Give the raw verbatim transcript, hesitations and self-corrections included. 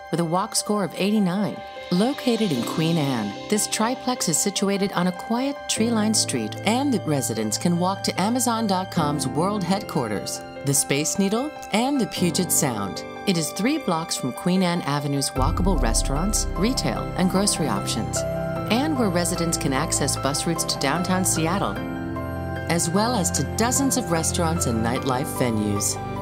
with a walk score of eighty-nine. Located in Queen Anne, this triplex is situated on a quiet, tree-lined street, and the residents can walk to Amazon dot com's world headquarters, the Space Needle, and the Puget Sound. It is three blocks from Queen Anne Avenue's walkable restaurants, retail, and grocery options, and where residents can access bus routes to downtown Seattle, as well as to dozens of restaurants and nightlife venues.